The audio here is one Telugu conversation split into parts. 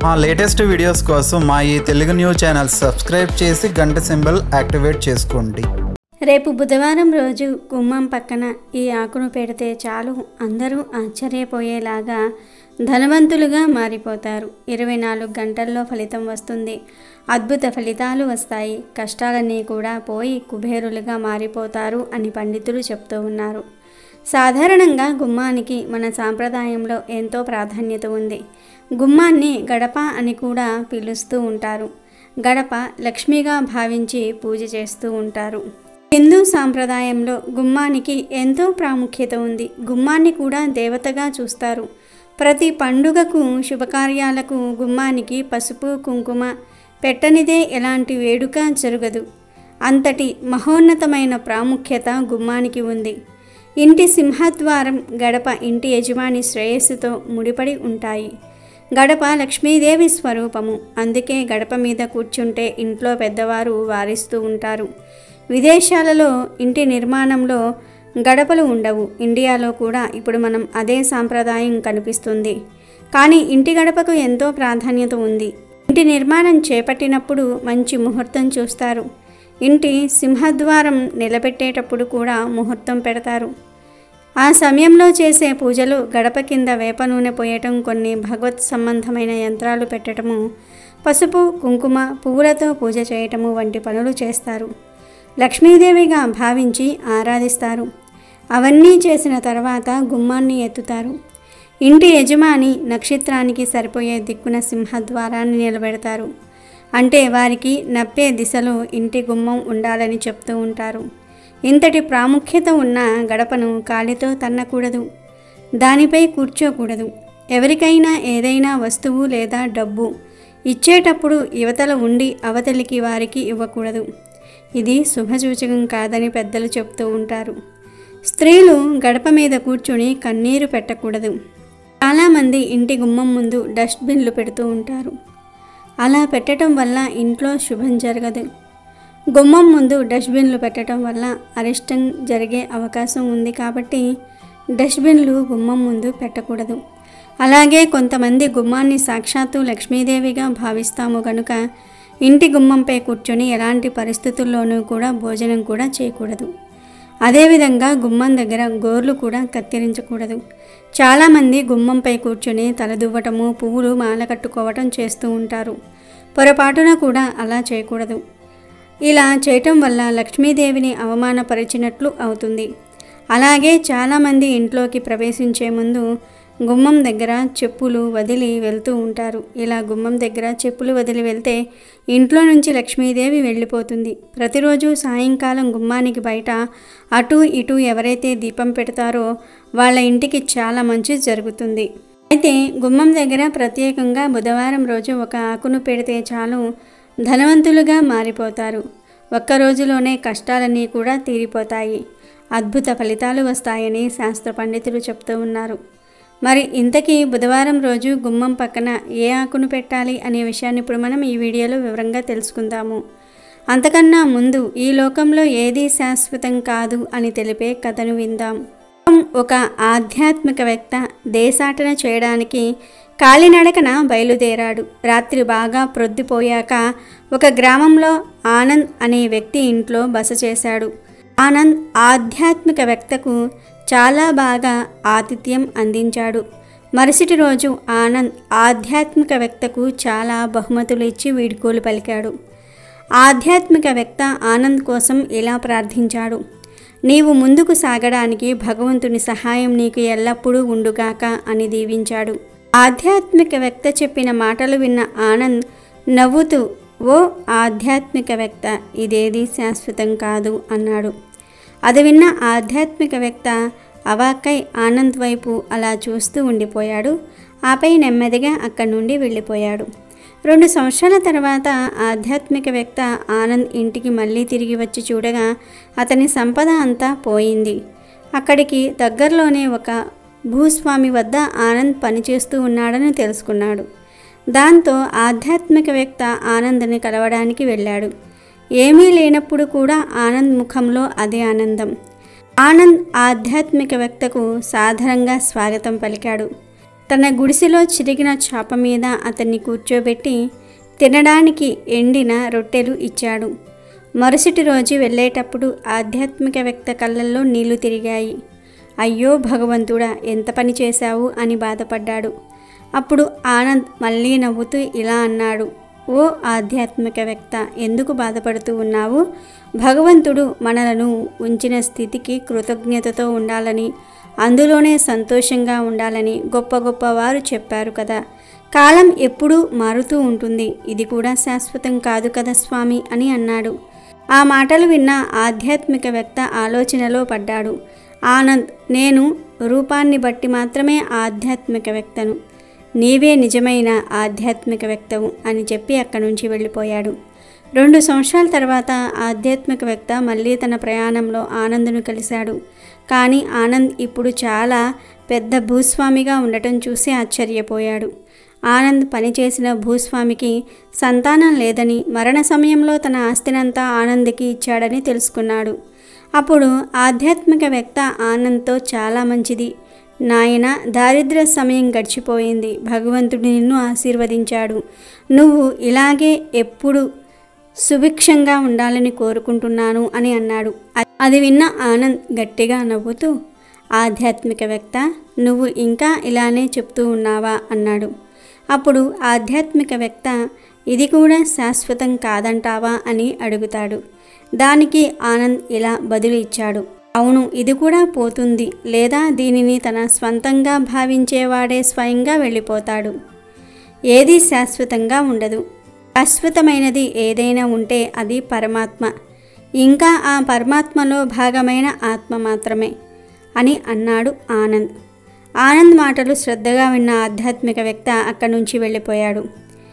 మా లేటెస్ట్ వీడియోస్ కోసం మా ఈ తెలుగు న్యూస్ ఛానల్ సబ్స్క్రైబ్ చేసి గంట సింబల్ యాక్టివేట్ చేసుకోండి. రేపు బుధవారం రోజు గుమ్మం పక్కన ఈ ఆకును పెడితే చాలు అందరూ ఆశ్చర్యపోయేలాగా ధనవంతులుగా మారిపోతారు. 24 గంటల్లో ఫలితం వస్తుంది. అద్భుత ఫలితాలు వస్తాయి. కష్టాలన్నీ కూడా పోయి కుబేరులుగా మారిపోతారు అని పండితులు చెప్తూ ఉన్నారు. సాధారణంగా గుమ్మానికి మన సాంప్రదాయంలో ఎంతో ప్రాధాన్యత ఉంది. గుమ్మాన్ని గడప అని కూడా పిలుస్తూ ఉంటారు. గడప లక్ష్మిగా భావించి పూజ చేస్తూ ఉంటారు. హిందూ సాంప్రదాయంలో గుమ్మానికి ఎంతో ప్రాముఖ్యత ఉంది. గుమ్మాన్ని కూడా దేవతగా చూస్తారు. ప్రతి పండుగకు శుభకార్యాలకు గుమ్మానికి పసుపు కుంకుమ పెట్టనిదే ఎలాంటి వేడుక జరగదు. అంతటి మహోన్నతమైన ప్రాముఖ్యత గుమ్మానికి ఉంది. ఇంటి సింహద్వారం గడప ఇంటి యజమాని శ్రేయస్సుతో ముడిపడి ఉంటాయి. గడప లక్ష్మీదేవి స్వరూపము. అందుకే గడప మీద కూర్చుంటే ఇంట్లో పెద్దవారు వారిస్తూ ఉంటారు. విదేశాలలో ఇంటి నిర్మాణంలో గడపలు ఉండవు. ఇండియాలో కూడా ఇప్పుడు మనం అదే సాంప్రదాయం కనిపిస్తుంది. కానీ ఇంటి గడపకు ఎంతో ప్రాధాన్యత ఉంది. ఇంటి నిర్మాణం చేపట్టినప్పుడు మంచి ముహూర్తం చూస్తారు. ఇంటి సింహద్వారం నిలబెట్టేటప్పుడు కూడా ముహూర్తం పెడతారు. ఆ సమయంలో చేసే పూజలు గడప కింద వేప నూనె పోయటం, కొన్ని భగవత్ సంబంధమైన యంత్రాలు పెట్టడము, పసుపు కుంకుమ పువ్వులతో పూజ చేయటము వంటి పనులు చేస్తారు. లక్ష్మీదేవిగా భావించి ఆరాధిస్తారు. అవన్నీ చేసిన తర్వాత గుమ్మాన్ని ఎత్తుతారు. ఇంటి యజమాని నక్షత్రానికి సరిపోయే దిక్కున సింహద్వారాన్ని నిలబెడతారు. అంటే వారికి నప్పే దిశలో ఇంటి గుమ్మం ఉండాలని చెప్తూ ఉంటారు. ఇంతటి ప్రాముఖ్యత ఉన్న గడపను కాలితో తన్నకూడదు. దానిపై కూర్చోకూడదు. ఎవరికైనా ఏదైనా వస్తువు లేదా డబ్బు ఇచ్చేటప్పుడు యువతల ఉండి అవతలికి వారికి ఇవ్వకూడదు. ఇది శుభసూచకం కాదని పెద్దలు చెప్తూ ఉంటారు. స్త్రీలు గడప మీద కూర్చుని కన్నీరు పెట్టకూడదు. చాలామంది ఇంటి గుమ్మం ముందు డస్ట్బిన్లు పెడుతూ ఉంటారు. అలా పెట్టడం వల్ల ఇంట్లో శుభం జరగదు. గుమ్మం ముందు డస్ట్బిన్లు పెట్టడం వల్ల అరిష్టం జరిగే అవకాశం ఉంది. కాబట్టి డస్ట్బిన్లు గుమ్మం ముందు పెట్టకూడదు. అలాగే కొంతమంది గుమ్మాన్ని సాక్షాత్తు లక్ష్మీదేవిగా భావిస్తాము కనుక ఇంటి గుమ్మంపై కూర్చొని ఎలాంటి పరిస్థితుల్లోనూ కూడా భోజనం కూడా చేయకూడదు. అదేవిధంగా గుమ్మం దగ్గర గోర్లు కూడా కత్తిరించకూడదు. చాలామంది గుమ్మంపై కూర్చొని తలదువ్వటము, పువ్వులు మాల కట్టుకోవటం చేస్తూ ఉంటారు. పొరపాటున కూడా అలా చేయకూడదు. ఇలా చేయటం వల్ల లక్ష్మీదేవిని అవమానపరిచినట్లు అవుతుంది. అలాగే చాలామంది ఇంట్లోకి ప్రవేశించే ముందు గుమ్మం దగ్గర చెప్పులు వదిలి వెళ్తూ ఉంటారు. ఇలా గుమ్మం దగ్గర చెప్పులు వదిలి వెళ్తే ఇంట్లో నుంచి లక్ష్మీదేవి వెళ్ళిపోతుంది. ప్రతిరోజు సాయంకాలం గుమ్మానికి బయట అటు ఇటు ఎవరైతే దీపం పెడతారో వాళ్ళ ఇంటికి చాలా మంచి జరుగుతుంది. అయితే గుమ్మం దగ్గర ప్రత్యేకంగా బుధవారం రోజు ఒక ఆకును పెడితే చాలు ధనవంతులుగా మారిపోతారు. ఒక్క రోజులోనే కష్టాలన్నీ కూడా తీరిపోతాయి. అద్భుత ఫలితాలు వస్తాయని శాస్త్ర పండితులు చెప్తూ ఉన్నారు. మరి ఇంతకీ బుధవారం రోజు గుమ్మం పక్కన ఏ ఆకును పెట్టాలి అనే విషయాన్ని ఇప్పుడు మనం ఈ వీడియోలో వివరంగా తెలుసుకుందాము. అంతకన్నా ముందు ఈ లోకంలో ఏదీ శాశ్వతం కాదు అని తెలిపే కథను విందాం. ఒక ఆధ్యాత్మికవేత్త దేశాటన చేయడానికి కాలినడకన బయలుదేరాడు. రాత్రి బాగా ప్రొద్దుపోయాక ఒక గ్రామంలో ఆనంద్ అనే వ్యక్తి ఇంట్లో బస చేశాడు. ఆనంద్ ఆధ్యాత్మికవేత్తకు చాలా బాగా ఆతిథ్యం అందించాడు. మరుసటి రోజు ఆనంద్ ఆధ్యాత్మికవేత్తకు చాలా బహుమతులు ఇచ్చి వీడ్కోలు పలికాడు. ఆధ్యాత్మికవేత్త ఆనంద్ కోసం ఇలా ప్రార్థించాడు: నీవు ముందుకు సాగడానికి భగవంతుని సహాయం నీకు ఎల్లప్పుడూ ఉండుగాక అని దీవించాడు. ఆధ్యాత్మికవేత్త చెప్పిన మాటలు విన్న ఆనంద్ నవ్వుతూ, ఓ ఆధ్యాత్మికవేత్త, ఇదేదీ శాశ్వతం కాదు అన్నాడు. అది విన్న ఆధ్యాత్మికవేత్త అవాక్కై ఆనంద్ వైపు అలా చూస్తూ ఉండిపోయాడు. ఆపై నెమ్మదిగా అక్కడి నుండి వెళ్ళిపోయాడు. 2 సంవత్సరాల తర్వాత ఆధ్యాత్మికవేత్త ఆనంద్ ఇంటికి మళ్ళీ తిరిగి వచ్చి చూడగా అతని సంపద అంతా పోయింది. అక్కడికి దగ్గరలోనే ఒక భూస్వామి వద్ద ఆనంద్ పనిచేస్తూ ఉన్నాడని తెలుసుకున్నాడు. దాంతో ఆధ్యాత్మికవేత్త ఆనంద్ని కలవడానికి వెళ్ళాడు. ఏమీ లేనప్పుడు కూడా ఆనంద్ ముఖంలో అదే ఆనందం. ఆనంద్ ఆధ్యాత్మికవేత్తకు సాదరంగా స్వాగతం పలికాడు. తన గుడిసెలో చిరిగిన చాప మీద అతన్ని కూర్చోబెట్టి తినడానికి ఎండిన రొట్టెలు ఇచ్చాడు. మరుసటి రోజు వెళ్ళేటప్పుడు ఆధ్యాత్మికవేత్త కళ్ళల్లో నీళ్లు తిరిగాయి. అయ్యో భగవంతుడా, ఎంత పని చేశావు అని బాధపడ్డాడు. అప్పుడు ఆనంద్ మళ్ళీ నవ్వుతూ ఇలా అన్నాడు, ఓ ఆధ్యాత్మికవేత్త, ఎందుకు బాధపడుతూ ఉన్నావు? భగవంతుడు మనలను ఉంచిన స్థితికి కృతజ్ఞతతో ఉండాలని, అందులోనే సంతోషంగా ఉండాలని గొప్ప గొప్ప వారు చెప్పారు కదా. కాలం ఎప్పుడూ మారుతూ ఉంటుంది, ఇది కూడా శాశ్వతం కాదు కదా స్వామి అని అన్నాడు. ఆ మాటలు విన్న ఆధ్యాత్మికవేత్త ఆలోచనలో పడ్డాడు. ఆనంద్, నేను రూపాన్ని బట్టి మాత్రమే ఆధ్యాత్మికవేత్తను, నీవే నిజమైన ఆధ్యాత్మికవేత్తవు అని చెప్పి అక్కడి నుంచి వెళ్ళిపోయాడు. 2 సంవత్సరాల తర్వాత ఆధ్యాత్మికవేత్త మళ్ళీ తన ప్రయాణంలో ఆనంద్ను కలిశాడు. కానీ ఆనంద్ ఇప్పుడు చాలా పెద్ద భూస్వామిగా ఉండటం చూసి ఆశ్చర్యపోయాడు. ఆనంద్ పనిచేసిన భూస్వామికి సంతానం లేదని, మరణ సమయంలో తన ఆస్తినంతా ఆనంద్కి ఇచ్చాడని తెలుసుకున్నాడు. అప్పుడు ఆధ్యాత్మికవేత్త ఆనంద్తో, చాలా మంచిది నాయన, దారిద్ర్య సమయం గడిచిపోయింది, భగవంతుడు నిన్ను ఆశీర్వదించాడు, నువ్వు ఇలాగే ఎప్పుడు సుభిక్షంగా ఉండాలని కోరుకుంటున్నాను అని అన్నాడు. అది విన్న ఆనంద్ గట్టిగా నవ్వుతూ, ఆధ్యాత్మికవేత్త, నువ్వు ఇంకా ఇలానే చెప్తూ ఉన్నావా అన్నాడు. అప్పుడు ఆధ్యాత్మికవేత్త, ఇది కూడా శాశ్వతం కాదంటావా అని అడుగుతాడు. దానికి ఆనంద్ ఇలా బదులు ఇచ్చాడు, అవును, ఇది కూడా పోతుంది, లేదా దీనిని తన స్వంతంగా భావించేవాడే స్వయంగా వెళ్ళిపోతాడు. ఏది శాశ్వతంగా ఉండదు. శాశ్వతమైనది ఏదైనా ఉంటే అది పరమాత్మ, ఇంకా ఆ పరమాత్మలో భాగమైన ఆత్మ మాత్రమే అని అన్నాడు ఆనంద్. ఆనంద్ మాటలు శ్రద్ధగా విన్న ఆధ్యాత్మికవేత్త అక్కడి నుంచి వెళ్ళిపోయాడు.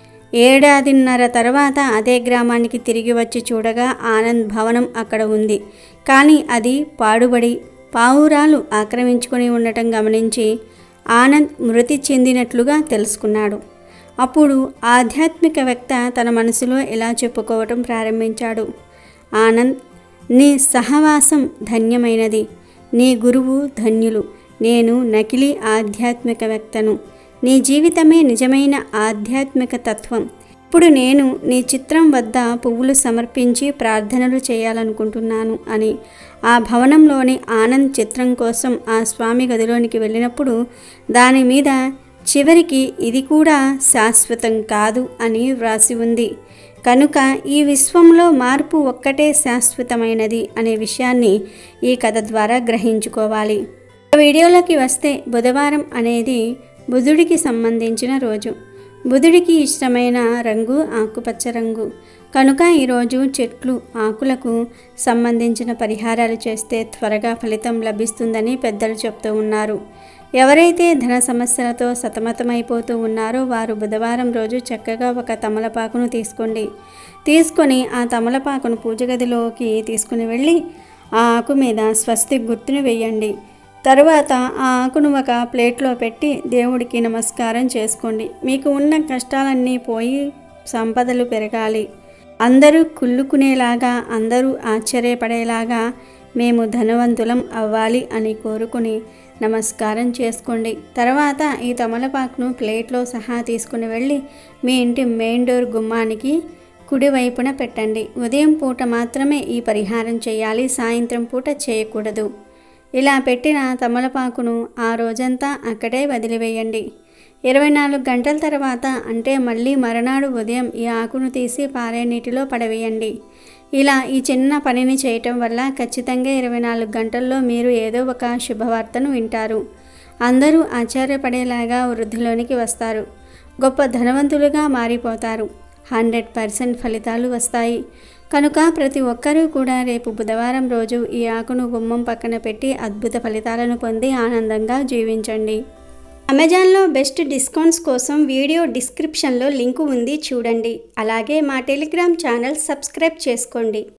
1.5 ఏళ్ల తర్వాత అదే గ్రామానికి తిరిగి వచ్చి చూడగా ఆనంద్ భవనం అక్కడ ఉంది. కానీ అది పాడుబడి పావురాలు ఆక్రమించుకొని ఉండటం గమనించి ఆనంద్ మృతి చెందినట్లుగా తెలుసుకున్నాడు. అప్పుడు ఆధ్యాత్మికవేత్త తన మనసులో ఇలా చెప్పుకోవటం ప్రారంభించాడు, ఆనంద్, నీ సహవాసం ధన్యమైనది, నీ గురువు ధన్యులు, నేను నకిలీ ఆధ్యాత్మికవేత్తను, నీ జీవితమే నిజమైన ఆధ్యాత్మిక తత్వం. ఇప్పుడు నేను నీ చిత్రం వద్ద పువ్వులు సమర్పించి ప్రార్థనలు చేయాలనుకుంటున్నాను అని ఆ భవనంలోని ఆనంద్ చిత్రం కోసం ఆ స్వామి గదిలోనికి వెళ్ళినప్పుడు దాని మీద చివరికి ఇది కూడా శాశ్వతం కాదు అని వ్రాసి ఉంది. కనుక ఈ విశ్వంలో మార్పు ఒక్కటే శాశ్వతమైనది అనే విషయాన్ని ఈ కథ ద్వారా గ్రహించుకోవాలి. వీడియోలోకి వస్తే, బుధవారం అనేది బుధుడికి సంబంధించిన రోజు. బుధుడికి ఇష్టమైన రంగు ఆకుపచ్చ రంగు. కనుక ఈరోజు చెట్లు, ఆకులకు సంబంధించిన పరిహారాలు చేస్తే త్వరగా ఫలితం లభిస్తుందని పెద్దలు చెప్తూ ఉన్నారు. ఎవరైతే ధన సమస్యలతో సతమతమైపోతూ ఉన్నారో వారు బుధవారం రోజు చక్కగా ఒక తమలపాకును తీసుకొని ఆ తమలపాకును పూజ గదిలోకి తీసుకుని వెళ్ళి ఆ ఆకు మీద స్వస్తిక్ గుర్తును వేయండి. తరువాత ఆ ఆకును ఒక ప్లేట్లో పెట్టి దేవుడికి నమస్కారం చేసుకోండి. మీకు ఉన్న కష్టాలన్నీ పోయి సంపదలు పెరగాలి, అందరూ కుళ్ళుకునేలాగా, అందరూ ఆశ్చర్యపడేలాగా మేము ధనవంతులం అవ్వాలి అని కోరుకుని నమస్కారం చేసుకోండి. తర్వాత ఈ తమలపాకును ప్లేట్లో సహా తీసుకుని వెళ్ళి మీ ఇంటి మెయిన్ డోర్ గుమ్మానికి కుడివైపున పెట్టండి. ఉదయం పూట మాత్రమే ఈ పరిహారం చేయాలి, సాయంత్రం పూట చేయకూడదు. ఇలా పెట్టిన తమలపాకును ఆ రోజంతా అక్కడే వదిలివేయండి. 24 గంటల తర్వాత, అంటే మళ్ళీ మరునాడు ఉదయం ఈ ఆకును తీసి పారే నీటిలో పడవేయండి. ఇలా ఈ చిన్న పనిని చేయటం వల్ల ఖచ్చితంగా 24 గంటల్లో మీరు ఏదో ఒక శుభవార్తను వింటారు. అందరూ ఆశ్చర్యపడేలాగా వృద్ధిలోనికి వస్తారు, గొప్ప ధనవంతులుగా మారిపోతారు. 100% ఫలితాలు వస్తాయి. కనుక ప్రతి ఒక్కరూ కూడా రేపు బుధవారం రోజు ఈ ఆకును గుమ్మం పక్కన పెట్టి అద్భుత ఫలితాలను పొంది ఆనందంగా జీవించండి. అమెజాన్లో బెస్ట్ డిస్కౌంట్స్ కోసం వీడియో డిస్క్రిప్షన్లో లింకు ఉంది, చూడండి. అలాగే మా టెలిగ్రామ్ ఛానల్ సబ్స్క్రైబ్ చేసుకోండి.